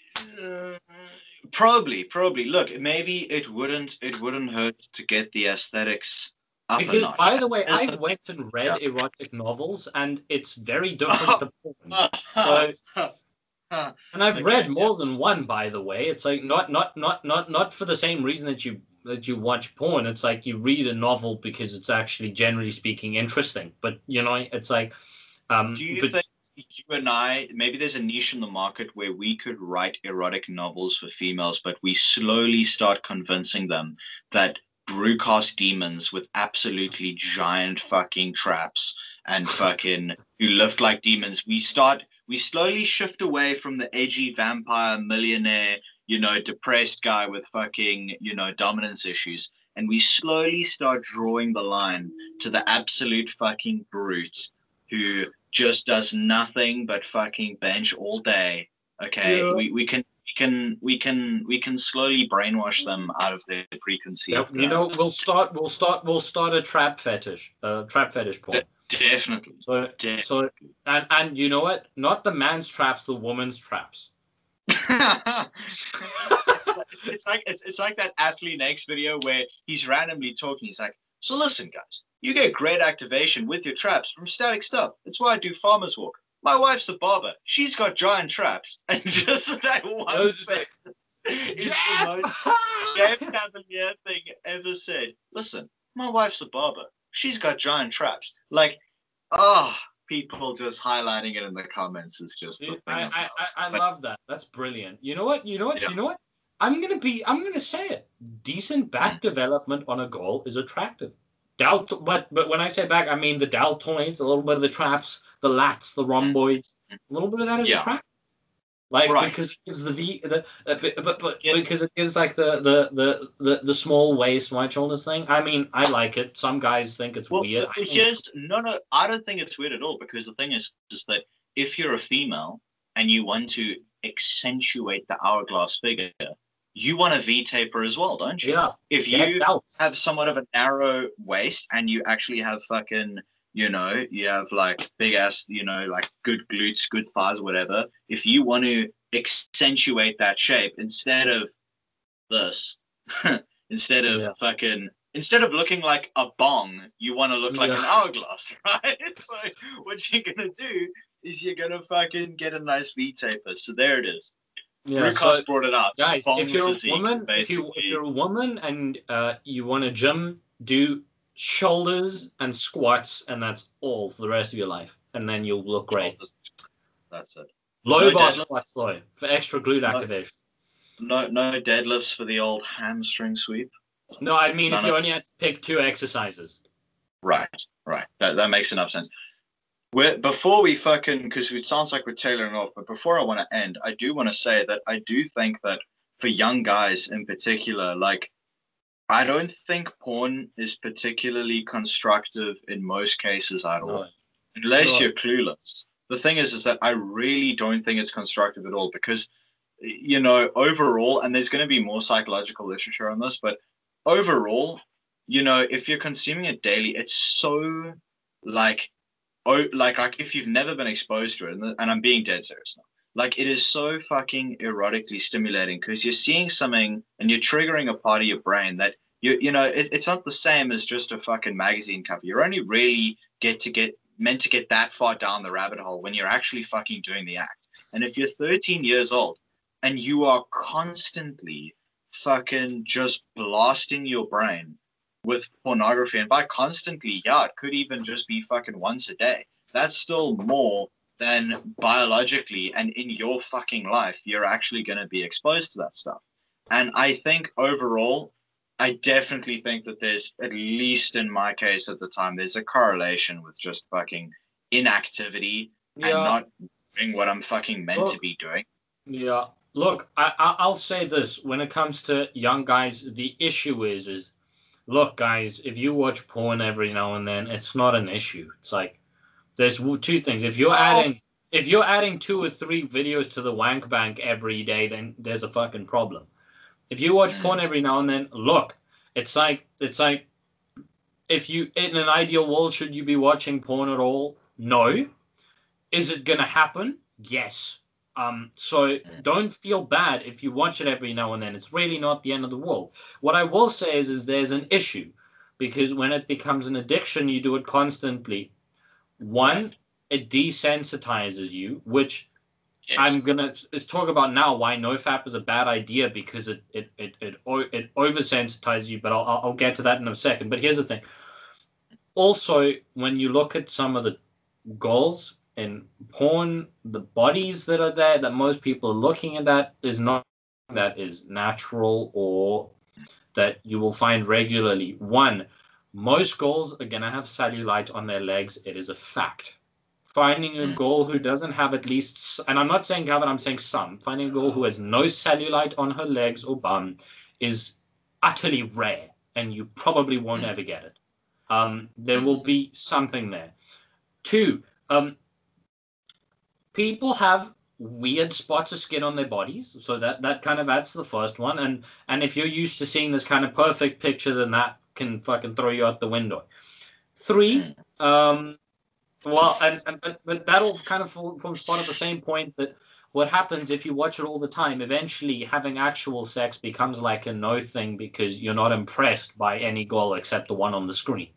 uh, probably, probably. Look, maybe it wouldn't, it wouldn't hurt to get the aesthetics up a Because, notch. by the way, Here's I've the went and read Yeah. erotic novels, and it's very different to porn. thing. So, and I've Okay, read more than one, by the way. It's like not not not not not for the same reason that you that you watch porn. It's like you read a novel because it's actually, generally speaking, interesting. But you know, it's like, um, Do you but, think you and I, maybe there's a niche in the market where we could write erotic novels for females, but we slowly start convincing them that brewcast demons with absolutely giant fucking traps and fucking who lift like demons, we start, we slowly shift away from the edgy vampire millionaire, you know, depressed guy with fucking, you know, dominance issues. And we slowly start drawing the line to the absolute fucking brute who just does nothing but fucking bench all day. Okay, Yeah. we, we can we can we can we can slowly brainwash them out of their preconceived. you know, we'll start we'll start we'll start a trap fetish, uh, trap fetish porn. De- definitely. So definitely. so and and you know what? Not the man's traps, the woman's traps. it's, it's, it's like it's, it's like that Athlete X video where he's randomly talking. He's like, "So listen, guys, you get great activation with your traps from static stuff. That's why I do farmer's walk. My wife's a barber. She's got giant traps." And just that one sentence is Jeff! the most Jeff Cavalier thing ever said. Listen, my wife's a barber. She's got giant traps. Like, ah. Oh, people just highlighting it in the comments is just the thing. I, of I, love. I, I But- love that. That's brilliant. You know what? You know what? Yeah. You know what? I'm gonna be. I'm gonna say it. Decent back development on a girl is attractive. Delt, but but when I say back, I mean the deltoids, a little bit of the traps, the lats, the rhomboids. A little bit of that is Yeah. attractive. Like Right. because it gives the V, the uh, but, but, but Yeah. because it gives like the the, the the the small waist, wide shoulders thing. I mean, I like it. Some guys think it's Well, weird. well, I think here's no, no. I don't think it's weird at all because the thing is just that if you're a female and you want to accentuate the hourglass figure, you want a V taper as well, don't you? yeah. If Get you out. have somewhat of a narrow waist and you actually have fucking, you know, you have like big ass, you know, like good glutes, good thighs, whatever. If you want to accentuate that shape instead of this, instead of Yeah. fucking, instead of looking like a bong, you want to look like Yeah. an hourglass, right? So what you're gonna do is you're gonna fucking get a nice V taper. So there it is. Yeah. Rucos So, brought it up. guys, Bong if you're physique, a woman, if you if basically. you're a woman and uh, you want to gym, do shoulders and squats, and that's all for the rest of your life, and then you'll look great. That's it. Low No bar deadlift? squats though, for extra glute activation. No, no deadlifts for the old hamstring sweep. No, I mean None if you of- only had to pick two exercises. Right, right. That that makes enough sense. We're, before we fucking, because it sounds like we're tailoring off, but before I want to end, I do want to say that I do think that for young guys in particular, like, I don't think porn is particularly constructive in most cases at all, No, unless no. you're clueless. The thing is, is that I really don't think it's constructive at all because, you know, overall, and there's going to be more psychological literature on this, but overall, you know, if you're consuming it daily, it's so like oh, like like if you've never been exposed to it, and, and I'm being dead serious now, like it is so fucking erotically stimulating because you're seeing something and you're triggering a part of your brain that you you know it, it's not the same as just a fucking magazine cover. You're only really get to get meant to get that far down the rabbit hole when you're actually fucking doing the act. And if you're thirteen years old and you are constantly fucking just blasting your brain with pornography, and by constantly, yeah, it could even just be fucking once a day. That's still more than biologically and in your fucking life you're actually going to be exposed to that stuff. And I think overall, I definitely think that there's, at least in my case at the time, there's a correlation with just fucking inactivity and Yeah, not doing what I'm fucking meant to look, be doing. yeah. Look, I, I I'll say this when it comes to young guys, the issue is is look, guys, if you watch porn every now and then, it's not an issue. It's like there's two things. If you're Well, adding if you're adding two or three videos to the wank bank every day, then there's a fucking problem. If you watch porn mm, every now and then, look, it's like it's like if you in an ideal world, should you be watching porn at all? No. Is it gonna happen? Yes. Um, so mm, don't feel bad if you watch it every now and then. It's really not the end of the world. What I will say is, is there's an issue because when it becomes an addiction, you do it constantly. right. One, it desensitizes you, which Yes. I'm gonna let's talk about now why NoFap is a bad idea because it it it it, it oversensitizes you. But I'll I'll get to that in a second. But here's the thing. Also, when you look at some of the goals in porn, the bodies that are there that most people are looking at that is not that is natural or that you will find regularly. One, most goals are going to have cellulite on their legs. It is a fact. Finding a Mm, goal who doesn't have at least, and I'm not saying Gavin, I'm saying some, finding a goal who has no cellulite on her legs or bum is utterly rare, and you probably won't mm, ever get it. Um, there mm, will be something there. Two, um, people have weird spots of skin on their bodies, so that that kind of adds to the first one. And and if you're used to seeing this kind of perfect picture, then that can fucking throw you out the window. Three, mm, um, well, and, and but, but that all kind of forms part of the same point that what happens if you watch it all the time, eventually having actual sex becomes like a no thing because you're not impressed by any goal except the one on the screen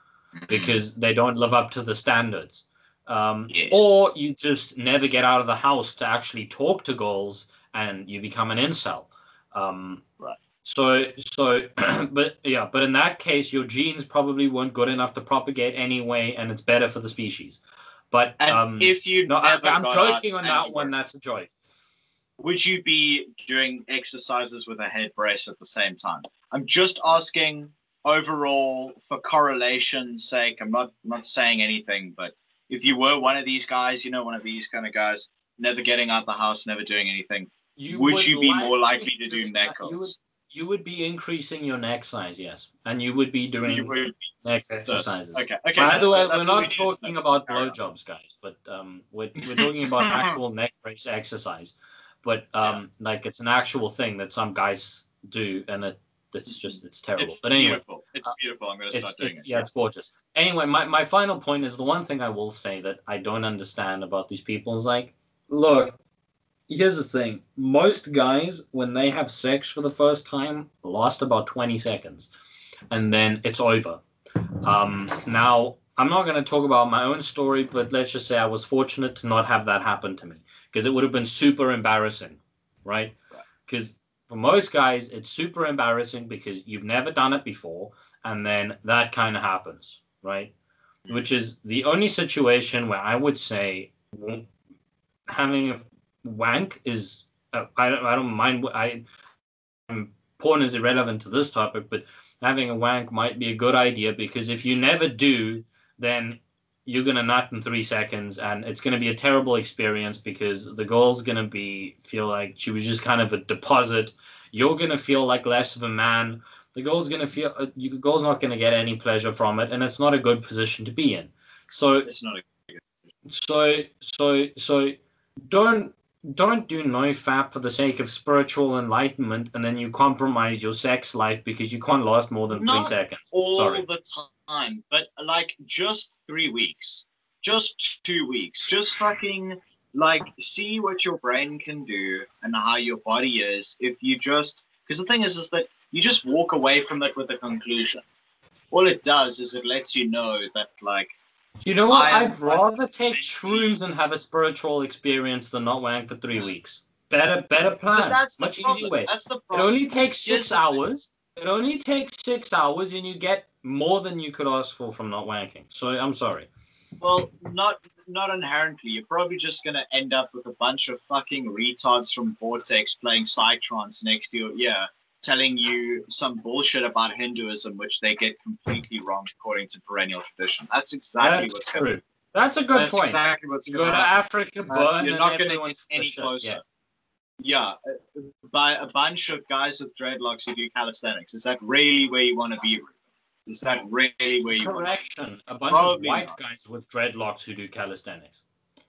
mm. because they don't live up to the standards. Um, Yes. or you just never get out of the house to actually talk to girls and you become an incel. Um, Right. so, so, but yeah, but in that case, your genes probably weren't good enough to propagate anyway, and it's better for the species. But And um, if you no, I, never I'm got out joking on and that you one. were, That's a joke. would you be doing exercises with a head brace at the same time? I'm just asking overall for correlation's sake. I'm not not saying anything, but if you were one of these guys, you know, one of these kind of guys, never getting out the house, never doing anything, You would would you be more likely likely to be do doing neck that. You would curls? you would be increasing your neck size, yes, and you would be You doing would neck this. exercises. Okay, okay, By the that, way, that, we're that's all we not needed to know. talking about Carry blowjobs, guys, but um, we're we're talking about on. actual neck brace exercise. But Yeah. um, like it's an actual thing that some guys do, and it it's just it's terrible. It's But anyway, beautiful. It's uh, beautiful. I'm going to it's start doing it's it. yeah, Yeah. it's gorgeous. Anyway, my my final point is the one thing I will say that I don't understand about these people is like, look, here's the thing. Most guys, when they have sex for the first time, last about twenty seconds. And then it's over. Um, now, I'm not going to talk about my own story, but let's just say I was fortunate to not have that happen to me because it would have been super embarrassing, right? Right. Because for most guys, it's super embarrassing because you've never done it before. And then that kind of happens, right? Mm. Which is the only situation where I would say having a wank is uh, I don't I don't mind I I'm porn is irrelevant to this topic, but having a wank might be a good idea, because if you never do, then you're going to nut in three seconds and it's going to be a terrible experience, because the girl's going to be feel like she was just kind of a deposit. You're going to feel like less of a man. The girl's going to feel, uh, you, the girl's not going to get any pleasure from it, and it's not a good position to be in. So, It's not a good so, so, so don't, don't do NoFap for the sake of spiritual enlightenment, and then you compromise your sex life because you can't last more than Not three seconds. all Sorry. the time, but like just three weeks, just two weeks, just fucking like see what your brain can do and how your body is if you just, because the thing is is that you just walk away from it with a conclusion. All it does is it lets you know that, like, You know what? I am I'd rather take fucking- shrooms and have a spiritual experience than not wank for three weeks. Better, better but plan. that's the Much problem. easier way. That's the It problem. only takes Here's six the thing. hours. It only takes six hours, and you get more than you could ask for from not wanking. So I'm sorry. Well, not not inherently. You're probably just gonna end up with a bunch of fucking retards from Vortex playing psytrance next to your ear, telling you some bullshit about Hinduism, which they get completely wrong according to perennial tradition. That's exactly That's what's true. going. That's a good That's point. exactly what's You going go to happen. Africa, Uh, burn, you're and not gonna everyone's get any for shit. closer. Yeah. Yeah, uh, by a bunch of guys with dreadlocks who do calisthenics. Is that really where you want to be, Ruben? Is that really where you want to be? Correction. A bunch Probably of white not. guys with dreadlocks who do calisthenics.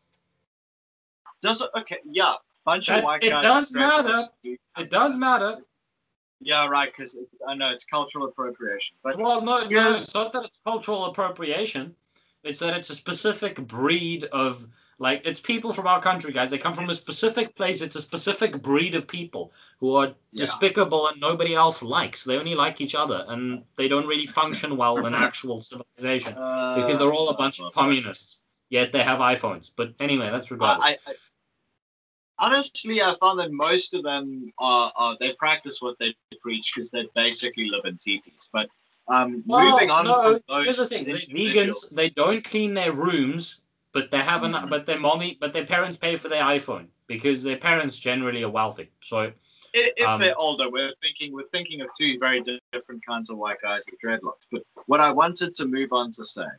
Does it? Okay, yeah. Bunch That- of white it guys. does with dreadlocks matter. do It does matter. Yeah, right, because I know it's cultural appropriation. But Well, no, no, Yes. it's not that it's cultural appropriation. It's that it's a specific breed of, like, it's people from our country, guys. They come from a specific place. It's a specific breed of people who are Yeah. despicable and nobody else likes. They only like each other, and they don't really function well in actual civilization uh, because they're all a bunch uh, of communists. Yet they have iPhones. But anyway, that's regardless. I, I, honestly, I found that most of them are, are they practice what they preach because they basically live in teepees. But um, Well, moving on no, from those here's the thing: they're individuals- vegans. They don't clean their rooms, but they have an, Mhm. but their mommy, but their parents pay for their iPhone because their parents generally are wealthy. So If, if Um, they're older, we're thinking we're thinking of two very di- different kinds of white guys with dreadlocks. But what I wanted to move on to say,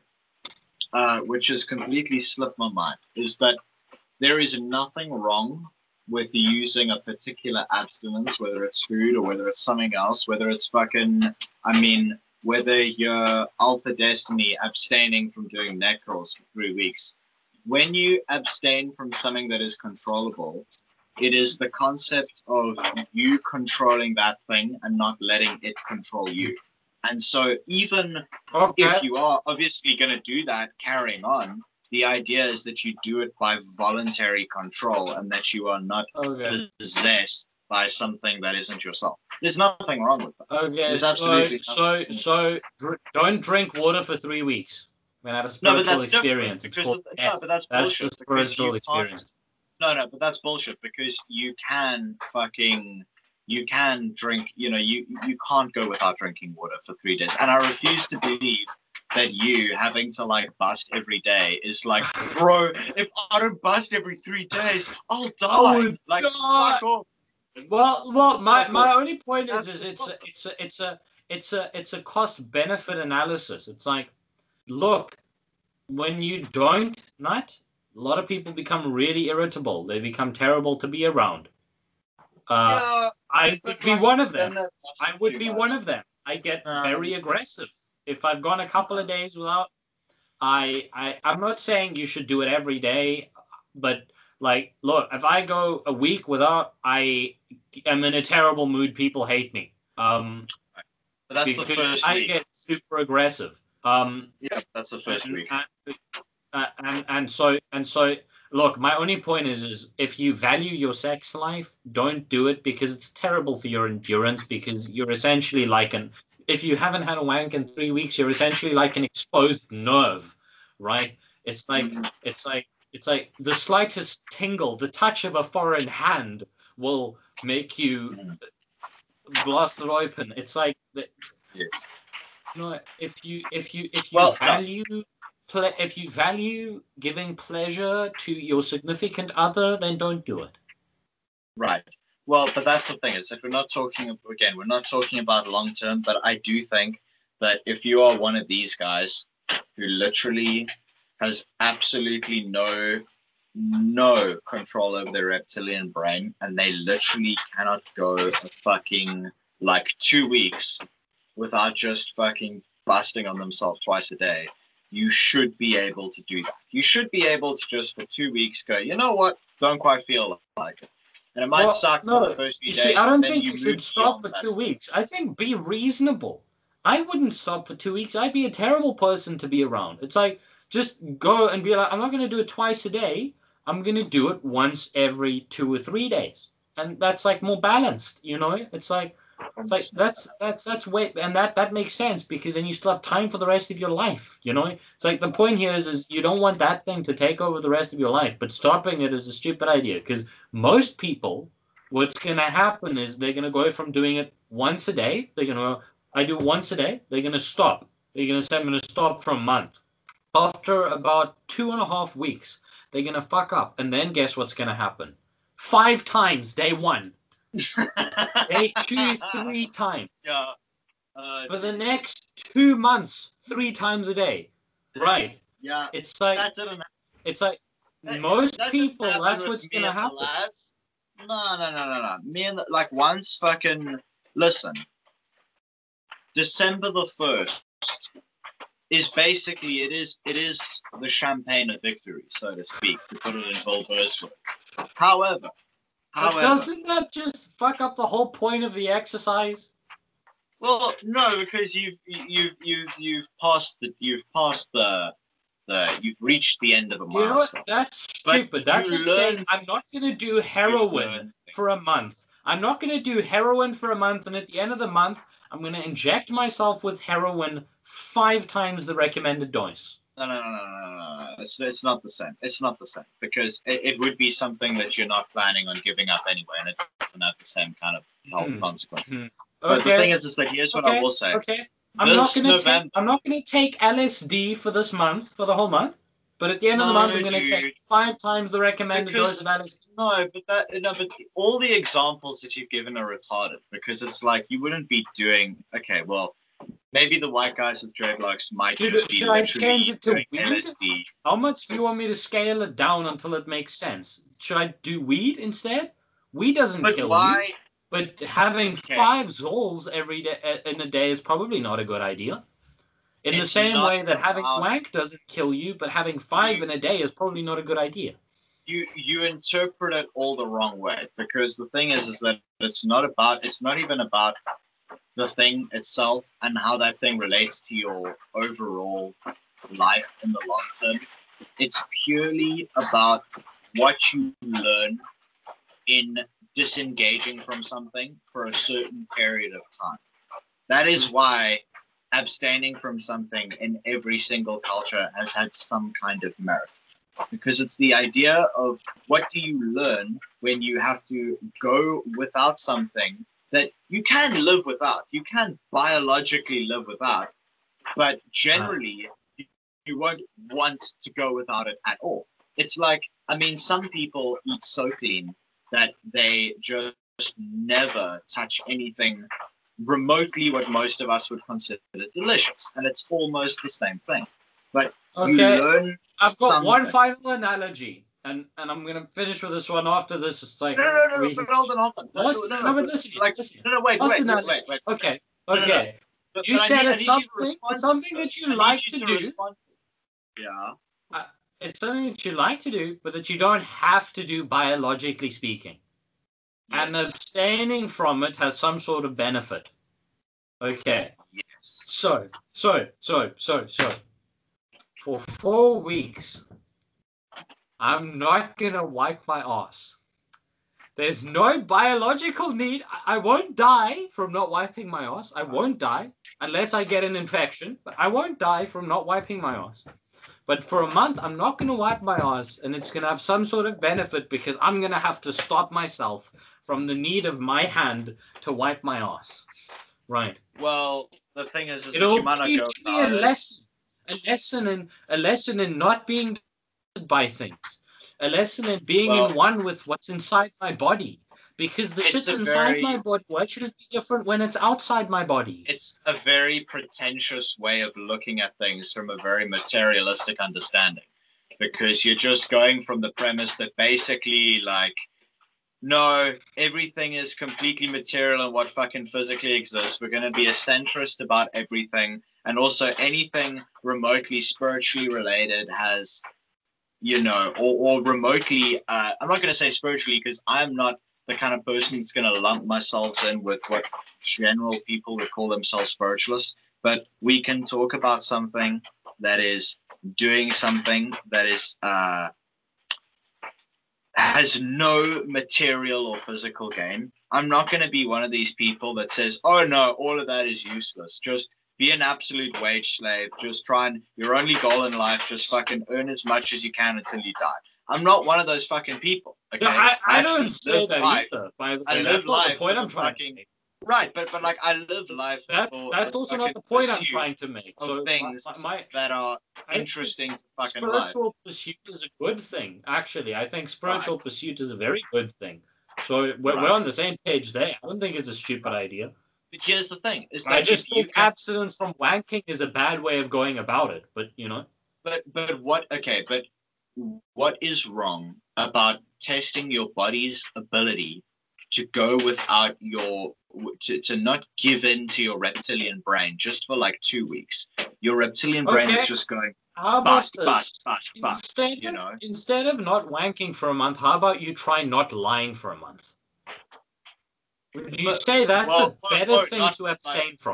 uh, which has completely slipped my mind, is that there is nothing wrong with using a particular abstinence, whether it's food or whether it's something else, whether it's fucking, I mean, whether you're Alpha Destiny abstaining from doing neck curls for three weeks. When you abstain from something that is controllable, it is the concept of you controlling that thing and not letting it control you. And so even okay, if you are obviously going to do that carrying on, the idea is that you do it by voluntary control and that you are not okay, possessed by something that isn't yourself. There's nothing wrong with that. okay. There's So, absolutely so, nothing. so, dr- don't drink water for three weeks. We're gonna have a No, but spiritual that's different experience. It's because called of, no, death. but that's That's bullshit the because spiritual you can't. experience. No, no, but that's bullshit because you can fucking you can drink. You know, you you can't go without drinking water for three days, and I refuse to believe that you having to like bust every day is like, bro. If I don't bust every three days, I'll die. I would like, die. fuck off. Well, well, my, Fuck my off. only point is, That's is the it's a, it's a, it's a, it's a, it's a cost benefit analysis. It's like, look, when you don't nut, a lot of people become really irritable. They become terrible to be around. Uh, Yeah, I would but be like, one of then them. that I busted would too be much. one of them. I get Um, very aggressive. If I've gone a couple of days without, I, I, I'm not saying you should do it every day, but like, look, if I go a week without, I am in a terrible mood. People hate me. Um, But that's the because first I week. get super aggressive. Um, Yeah, that's the first and, week. and, uh, and and so and so. Look, my only point is, is if you value your sex life, don't do it because it's terrible for your endurance. Because you're essentially like an if you haven't had a wank in three weeks, you're essentially like an exposed nerve, right? It's like Mhm. it's like it's like the slightest tingle, the touch of a foreign hand will make you Mhm. blast it open. It's like the, Yes. no, if you if you if you Well, no. value ple- if you value giving pleasure to your significant other, then don't do it. Right. Well, but that's the thing. It's like we're not talking again. We're not talking about long term. But I do think that if you are one of these guys who literally has absolutely no no control over their reptilian brain, and they literally cannot go a fucking like two weeks without just fucking busting on themselves twice a day, you should be able to do that. You should be able to just for two weeks go, you know what, don't quite feel like it. And it might Well, suck for no, the first few you days. see, I don't then think you you should move stop for beyond two that. weeks. I think be reasonable. I wouldn't stop for two weeks. I'd be a terrible person to be around. It's like, just go and be like, I'm not going to do it twice a day. I'm going to do it once every two or three days. And that's like more balanced, you know? It's like, it's like that's that's that's way, and that that makes sense because then you still have time for the rest of your life, you know. It's like the point here is is you don't want that thing to take over the rest of your life, but stopping it is a stupid idea because most people, what's gonna happen is they're gonna go from doing it once a day. They're gonna go, I do once a day. They're gonna stop. They're gonna say I'm gonna stop for a month. After about two and a half weeks, they're gonna fuck up, and then guess what's gonna happen? Five times day one. Day two, three times. Yeah. Uh, For the next two months, three times a day. Right. Yeah. It's like That didn't. it's like That, most that didn't people, happen that's with what's me gonna and the happen. lads. No, no, no, no, no. Me and the, like once fucking listen. December the first is basically it is it is the champagne of victory, so to speak, to put it in Bill Burr's words. However, But however, doesn't that just fuck up the whole point of the exercise? well, no, because you've you've you've you've passed the you've passed the the you've reached the end of a You know what? milestone. That's But stupid. That's you like learn- saying I'm not gonna do heroin learn for a month. I'm not gonna do heroin for a month, and at the end of the month, I'm gonna inject myself with heroin five times the recommended dose. No, no, no, no, no, no, no. It's, it's not the same. It's not the same because it, it would be something that you're not planning on giving up anyway, and it doesn't have the same kind of health Hmm. consequences. Hmm. But Okay. the thing is, is that here's what okay. I will say. Okay. I'm This not gonna November, take. I'm not gonna take L S D for this month, for the whole month. But at the end of the No, month, I'm gonna dude. take five times the recommended Because- dose of L S D. No, but that no, but all the examples that you've given are retarded because it's like you wouldn't be doing. Okay, well, maybe the white guys with dreadlocks might Should, just be should I literally change it to doing weed? L S D. How much do you want me to scale it down until it makes sense? Should I do weed instead? Weed doesn't But kill you. why? But having Okay. five Zols every day in a day is probably not a good idea. In the It's same not way that having about- wank doesn't kill you, but having five You- in a day is probably not a good idea. You you interpret it all the wrong way because the thing is is that it's not about it's not even about the thing itself and how that thing relates to your overall life in the long term. It's purely about what you learn in disengaging from something for a certain period of time. That is why abstaining from something in every single culture has had some kind of merit. Because it's the idea of what do you learn when you have to go without something that you can live without. You can biologically live without, but generally you, you won't want to go without it at all. It's like, I mean, some people eat so clean that they just never touch anything remotely what most of us would consider delicious, and it's almost the same thing. But you Okay. learn. I've got one something. final analogy, and, and I'm gonna finish with this one after this. It's like No, no, no, no, we- but hold on, hold on. No, Last- no, no, no, but but listen, like, listen. no, no, wait, Last wait, wait, analogy. wait, wait. Okay, No, no, no. okay. But, You but I said need- I it's need you to something- respond it's something to that you I need like you to do. respond to- Yeah. It's something that you like to do, but that you don't have to do biologically speaking. And Yes. abstaining from it has some sort of benefit. Okay. Yes. So, so, so, so, so. For four weeks, I'm not gonna wipe my ass. There's no biological need. I, I won't die from not wiping my ass. I won't die unless I get an infection, but I won't die from not wiping my ass. But for a month, I'm not going to wipe my ass, and it's going to have some sort of benefit because I'm going to have to stop myself from the need of my hand to wipe my ass. Right. Well, the thing is, is that It'll you might not teach go me a without it. lesson, a lesson in a lesson in not being distracted by things, a lesson in being Well- in one with what's inside my body, Because the It's shit's a inside very- my body. Why should it be different when it's outside my body? It's a very pretentious way of looking at things from a very materialistic understanding, because you're just going from the premise that basically, like, no, everything is completely material and what fucking physically exists. We're going to be a centrist about everything. And also anything remotely spiritually related has, you know, or, or remotely, uh, I'm not going to say spiritually because I'm not the kind of person that's going to lump myself in with what general people would call themselves spiritualists. But we can talk about something that is doing something that is, uh, has no material or physical gain. I'm not going to be one of these people that says, oh no, all of that is useless. Just be an absolute wage slave. Just try and, your only goal in life, just fucking earn as much as you can until you die. I'm not one of those fucking people. Okay, No, I, I actually don't say live that life. either. By the I way, live that's not the life point for I'm the trying fucking- to make. Right, but but like I live life That's for that's the also not fucking the point I'm pursuit trying to make. of So things my, my that are I think interesting to fucking life. spiritual pursuit is a good thing. Actually, I think spiritual Right. pursuit is a very good thing. So we're, Right. we're on the same page there. I don't think it's a stupid Right. idea. But here's the thing: is that I just if you think can, abstinence from wanking is a bad way of going about it. But you know, but but what? Okay, but what is wrong about testing your body's ability to go without your to, to not give in to your reptilian brain just for like two weeks? Your reptilian brain Okay. is just going how about bust, this? bust, bust, bust. Instead You of, know, instead of not wanking for a month, how about you try not lying for a month? Would you But- say that's well, a better well, thing not to like- abstain from?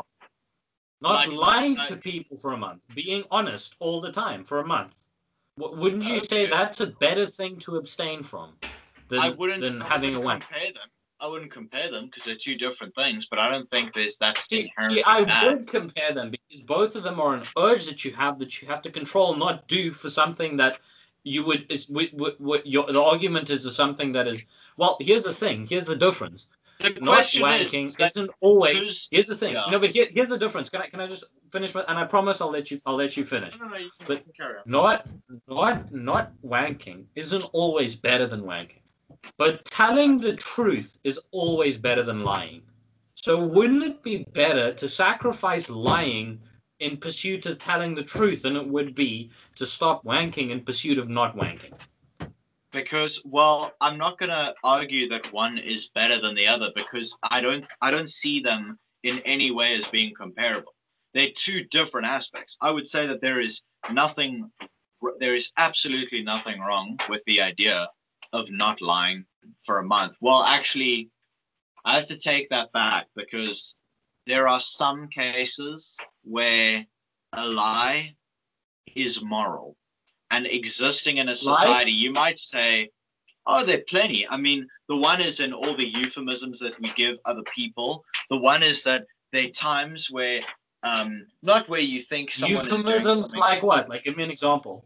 Not like- lying like- to people for a month, being honest all the time for a month. W- Wouldn't you say Okay. that's a better thing to abstain from than, I wouldn't, than I having a wouldn't wank? compare them. I wouldn't compare them because they're two different things. But I don't think there's that's See, inherently see, I bad. would compare them because both of them are an urge that you have that you have to control, not do for something that you would is what, what, what your the argument is, is something that is well. Here's the thing. Here's the difference. The Not question wanking is, that isn't always. who's- Here's the thing. yeah. No, but here, here's the difference. Can I can I just finish? My, and I promise I'll let you I'll let you finish. no, no, you can, But- you can carry on. Not not not wanking isn't always better than wanking, but telling the truth is always better than lying. So wouldn't it be better to sacrifice lying in pursuit of telling the truth than it would be to stop wanking in pursuit of not wanking? Because, well, I'm not gonna argue that one is better than the other because I don't, I don't see them in any way as being comparable. They're two different aspects. I would say that there is nothing, there is absolutely nothing wrong with the idea of not lying for a month. Well, actually, I have to take that back because there are some cases where a lie is moral. And existing in a society, you might say, oh, there are plenty. I mean, the one is in all the euphemisms that we give other people. The one is that there are times where, um, not where you think someone is doing Euphemisms something. like what? Like, give me an example.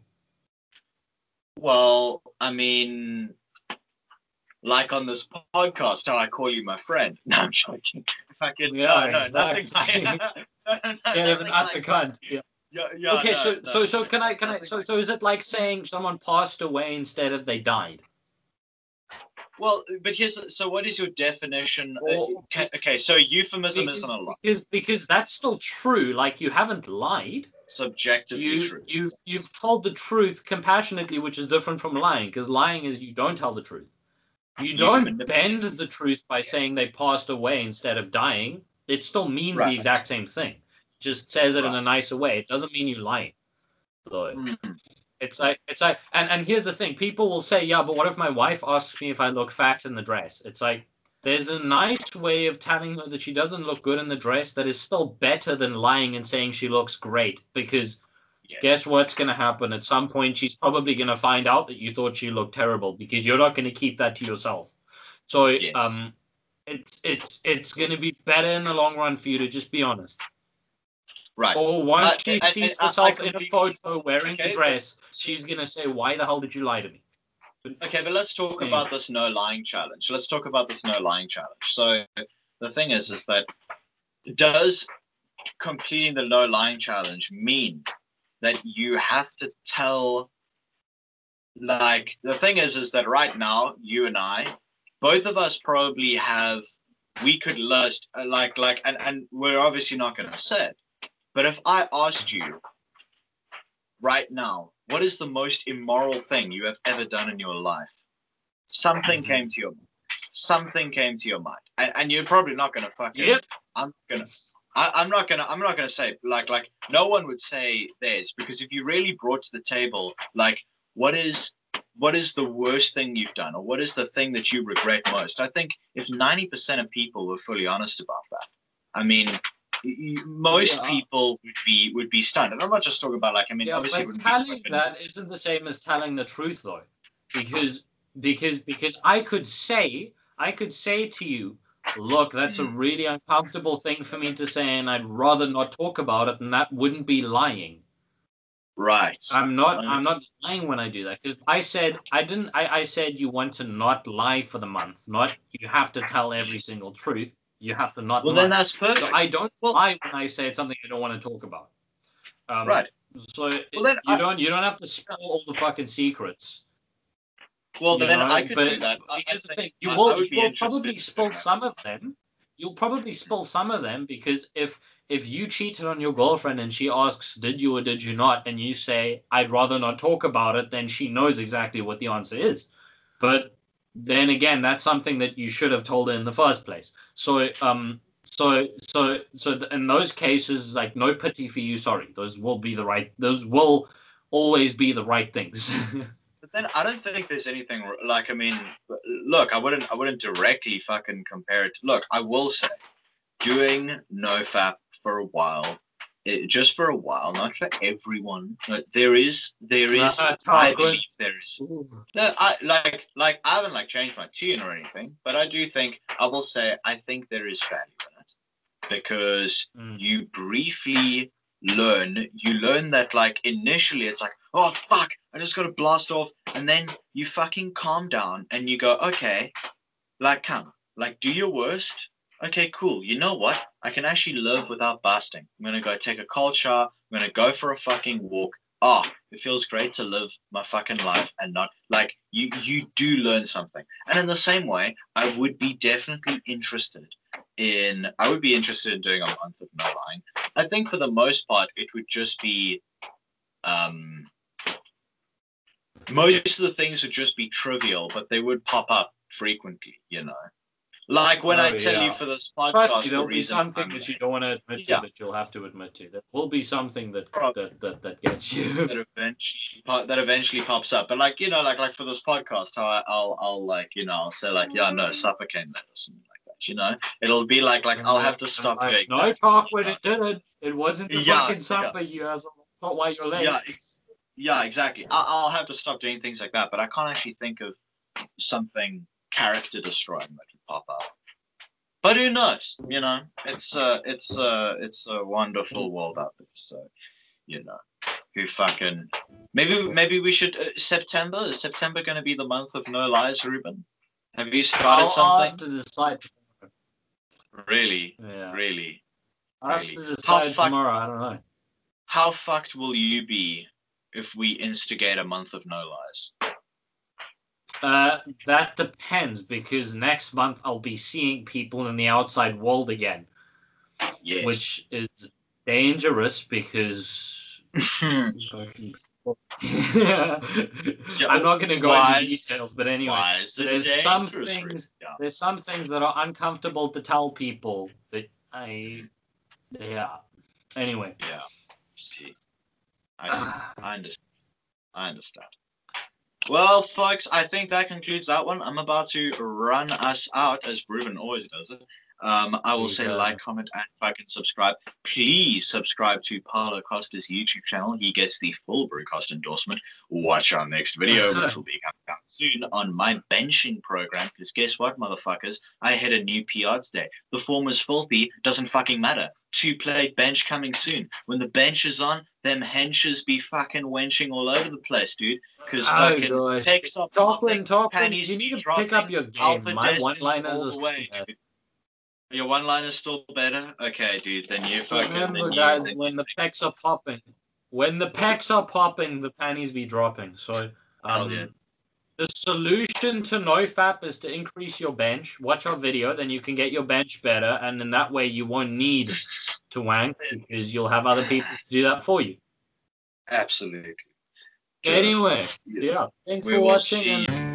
Well, I mean, like on this podcast, how I call you my friend. No, I'm joking. Fucking, Yeah, no, no, exactly. nothing like Instead of an utter cunt. Yeah. Yeah, yeah, Okay, no, so no, so so can I can I nothing so like so is it like saying someone passed away instead of they died? Well, but here's so. What is your definition? Or- okay, okay, so euphemism Because, isn't a lie. because because that's still true. Like you haven't lied. Subjectively You true. you you've told the truth compassionately, which is different from lying. Because lying is you don't tell the truth. You You don't manipulate. bend the truth by saying they passed away instead of dying. It still means Right. the exact same thing. Just says it in Right. a nicer way. It doesn't mean you lying. Though. Mm. It's like it's like and, and here's the thing. People will say, yeah, but what if my wife asks me if I look fat in the dress? It's like there's a nice way of telling her that she doesn't look good in the dress that is still better than lying and saying she looks great. Because Yes. guess what's gonna happen? At some point she's probably gonna find out that you thought she looked terrible because you're not gonna keep that to yourself. So Yes. um it's it's it's gonna be better in the long run for you to just be honest. Right. Or once Uh, she and- and sees I- I herself in a completely- photo wearing Okay, the but- dress, she's gonna say, "Why the hell did you lie to me?" Okay, but let's talk Yeah. about this no lying challenge. Let's talk about this no lying challenge. So the thing is, is that does completing the no lying challenge mean that you have to tell? Like the thing is, is that right now you and I both of us probably have, we could list, uh, like, like, and, and we're obviously not going to say it, but if I asked you right now, what is the most immoral thing you have ever done in your life? Something Mm-hmm. came to your mind. Something came to your mind. And, and you're probably not going to fucking, Yep. I'm going to, I'm not gonna. I'm not gonna say like like no one would say theirs, because if you really brought to the table like what is what is the worst thing you've done, or what is the thing that you regret most, I think if ninety percent of people were fully honest about that, I mean, y- most Yeah. people would be would be stunned. And I'm not just talking about like I mean, Yeah, obviously, it but wouldn't telling be that isn't the same as telling the truth, though, because because because I could say I could say to you, look, that's a Mm, really uncomfortable thing for me to say, and I'd rather not talk about it, and that wouldn't be lying. right. I'm not Uh, I'm not lying when I do that, because I said I didn't I, I said you want to not lie for the month, not you have to tell every single truth. You have to not well, then lie. that's So perfect. I don't Well, lie when I say it's something I don't want to talk about. Um, right. so Well, it, then you I don't you don't have to spill all the fucking secrets, well you then I know. could do But that. I, I here's the think thing: you I, I will would you be will interested probably in spill doing that. some of them. You'll probably spill some of them because if if you cheated on your girlfriend and she asks, "Did you or did you not?" and you say, "I'd rather not talk about it," then she knows exactly what the answer is. But then again, that's something that you should have told her in the first place. So um. So, so, so, in those cases, like no pity for you. Sorry, those will be the right. Those will always be the right things. But then I don't think there's anything like I mean, look, I wouldn't I wouldn't directly fucking compare it. To, look, I will say, doing NoFap for a while, it, just for a while, not for everyone, but there is there is uh, I Tarquin. believe there is. No, I like like I haven't like changed my tune or anything, but I do think I will say I think there is value in it because Mm. you briefly learn you learn that like initially it's like oh fuck I just got to blast off, and then you fucking calm down and you go okay, like come like do your worst, okay cool, you know what, I can actually live without busting. I'm gonna go take a cold shower, I'm gonna go for a fucking walk. Oh, it feels great to live my fucking life and not like you you do learn something. And in the same way I would be definitely interested in I would be interested in doing a month of no lying. I think for the most part it would just be um most of the things would just be trivial, but they would pop up frequently, you know. Like when I Oh tell you yeah. for this Trust me, podcast the there'll be reason something I'm that you late. don't want to admit to Yeah, that you'll have to admit to. There will be something that probably that that, that gets you. that eventually po- that eventually pops up. But like, you know, like like for this podcast, how I, I'll I'll like, you know, I'll say like, yeah, no, supper came late or something like that, you know? It'll be like like I'll Uh, have to I'm stop like, doing no that. talk You when know? it did it. It wasn't the Yeah, fucking yeah. supper, you asshole. That's not why you're late. Yeah, ex- yeah, exactly. I- I'll have to stop doing things like that, but I can't actually think of something character destroying that would pop up. But who knows? You know, it's uh, it's uh, it's a wonderful world out there. So you know, who fucking maybe maybe we should uh, September. Is September going to be the month of no lies, Ruben? Have you started I'll, I'll have something? to decide. Really, Yeah. really, I'll have really. to How decide fucked? tomorrow. I don't know. How fucked will you be if we instigate a month of no lies? Uh, that depends because next month I'll be seeing people in the outside world again, Yes. which is dangerous because fucking. Yeah, I'm not going to go into why is details, but anyway, why is it there's some dangerous, Ruben? things. Yeah. There's some things that are uncomfortable to tell people that I. Yeah. Anyway. Yeah. See, I see. I understand. I understand. Well, folks, I think that concludes that one. I'm about to run us out, as Ruben always does it. Um, I will Please, say uh, like, comment, and fucking subscribe. Please subscribe to Paulo Costa's YouTube channel. He gets the full Brewcast endorsement. Watch our next video, which will be coming out soon on my benching program. Because guess what, motherfuckers? I hit a new P R today. The form is filthy. Doesn't fucking matter. Two-plate bench coming soon. When the bench is on, them henches be fucking wenching all over the place, dude. Because oh fucking gosh. pecs are Tarquin, popping, Tarquin, panties you need be to dropping, pick up your game. Alpha My Destiny one-liners all are the still way, bad. dude. Your one line is still better? Okay, dude, then you fucking Remember, then you guys, then when you the pecs are popping, when the pecs are popping, the panties be dropping. So, hell yeah. um, The solution to NoFap is to increase your bench. Watch our video, then you can get your bench better, and in that way you won't need to wank because you'll have other people to do that for you. Absolutely. Anyway, yeah. Thanks we for will watching. see. And